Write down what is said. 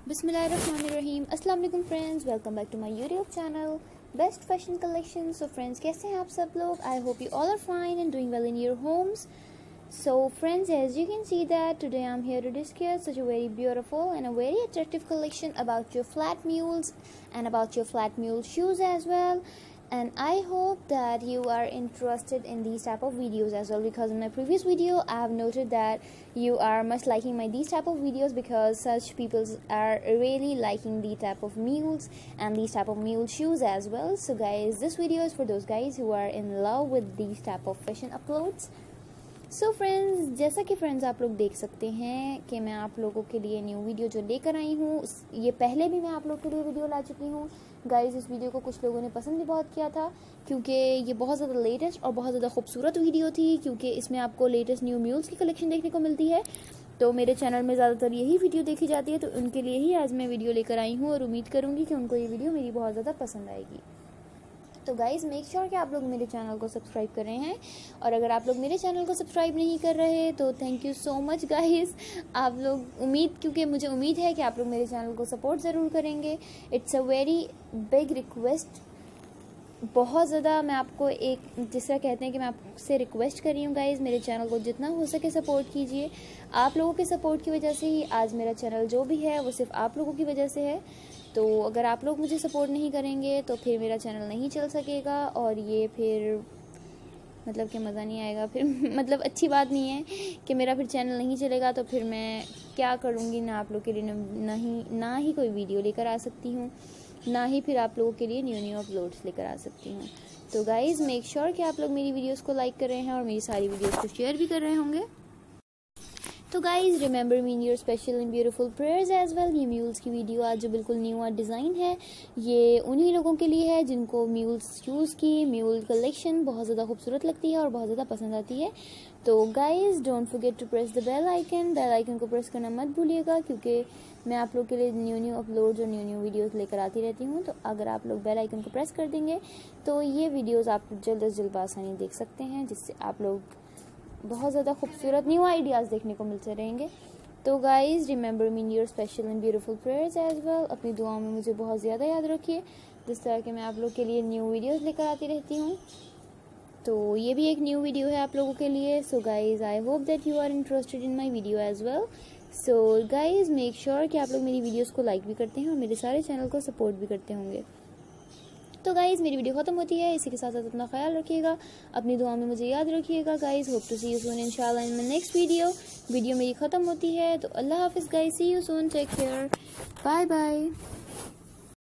बिस्मिल्लाहिर्रहमानिर्रहीम। अस्सलाम वालेकुम friends, welcome back to my YouTube channel best fashion collection. So friends, कैसे हैं आप सब लोग? I hope you all are fine and doing well in your homes. So friends, as you can see that today I'm here to discuss such a very beautiful and a very attractive collection about your flat mules and about your flat mule shoes as well. And I hope that you are interested in these type of videos as well, because in my previous video I have noted that you are much liking my these type of videos because such people are really liking the type of mules and these type of mule shoes as well. So guys, this video is for those guys who are in love with these type of fashion uploads. So friends, जैसा कि friends आप लोग देख सकते हैं कि मैं आप लोगों के लिए न्यू वीडियो जो लेकर आई हूँ, ये पहले भी मैं आप लोगों के लिए वीडियो ला चुकी हूँ गाइस. इस वीडियो को कुछ लोगों ने पसंद भी बहुत किया था क्योंकि ये बहुत ज़्यादा लेटेस्ट और बहुत ज़्यादा खूबसूरत वीडियो थी, क्योंकि इसमें आपको लेटेस्ट न्यू म्यूल्स की कलेक्शन देखने को मिलती है. तो मेरे चैनल में ज़्यादातर यही वीडियो देखी जाती है, तो उनके लिए ही आज मैं वीडियो लेकर आई हूँ और उम्मीद करूँगी कि उनको ये वीडियो मेरी बहुत ज़्यादा पसंद आएगी. तो गाइज़, मेक श्योर कि आप लोग मेरे चैनल को सब्सक्राइब कर रहे हैं, और अगर आप लोग मेरे चैनल को सब्सक्राइब नहीं कर रहे तो thank you so much guys. आप लोग क्योंकि मुझे उम्मीद है कि आप लोग मेरे चैनल को सपोर्ट ज़रूर करेंगे. It's a very big request. बहुत ज़्यादा मैं आपको एक जिसका कहते हैं कि मैं आपसे रिक्वेस्ट कर रही हूँ गाइज़, मेरे चैनल को जितना हो सके सपोर्ट कीजिए. आप लोगों के सपोर्ट की वजह से ही आज मेरा चैनल जो भी है वो सिर्फ आप लोगों की वजह से है. तो अगर आप लोग मुझे सपोर्ट नहीं करेंगे तो फिर मेरा चैनल नहीं चल सकेगा, और ये फिर मतलब कि मज़ा नहीं आएगा फिर मतलब अच्छी बात नहीं है कि मेरा फिर चैनल नहीं चलेगा. तो फिर मैं क्या करूँगी, ना आप लोग के लिए ना ही कोई वीडियो लेकर आ सकती हूँ, ना ही फिर आप लोगों के लिए न्यू अपलोड्स लेकर आ सकती हूँ. तो गाइज़, मेक श्योर कि आप लोग मेरी वीडियोस को लाइक कर रहे हैं और मेरी सारी वीडियोस को शेयर भी कर रहे होंगे. तो guys, remember me in your special and beautiful prayers as well. ये म्यूल्स की वीडियो आज जो बिल्कुल न्यू डिज़ाइन है, ये उन्हीं लोगों के लिए है जिनको म्यूल्स शूज़ की म्यूल कलेक्शन बहुत ज़्यादा खूबसूरत लगती है और बहुत ज़्यादा पसंद आती है. तो guys, don't forget to press the bell icon को प्रेस करना मत भूलिएगा, क्योंकि मैं आप लोग के लिए न्यू अपलोड्स और न्यू वीडियोस लेकर आती रहती हूँ. तो अगर आप लोग बेल आइकन को प्रेस कर देंगे तो ये वीडियोस आप जल्द से जल्द आसानी देख सकते हैं, जिससे आप लोग बहुत ज़्यादा खूबसूरत न्यू आइडियाज़ देखने को मिलते रहेंगे. तो guys, remember me in your special and beautiful prayers as well. अपनी दुआओं में मुझे बहुत ज़्यादा याद रखिए, जिस तरह के मैं आप लोग के लिए न्यू वीडियोस लेकर आती रहती हूँ. तो ये भी एक न्यू वीडियो है आप लोगों के लिए. So guys, I hope that you are interested in my video as well. So guys, make sure कि आप लोग मेरी वीडियोज़ को लाइक भी करते हैं और मेरे सारे चैनल को सपोर्ट भी करते होंगे. तो गाइज़, मेरी वीडियो ख़त्म होती है. इसी के साथ साथ अपना ख्याल रखिएगा, अपनी दुआ में मुझे याद रखिएगा guys. Hope to see you soon इंशाल्लाह इन माय नेक्स्ट वीडियो मेरी ख़त्म होती है. तो अल्लाह हाफिज़ guys, see you soon, take care, bye bye.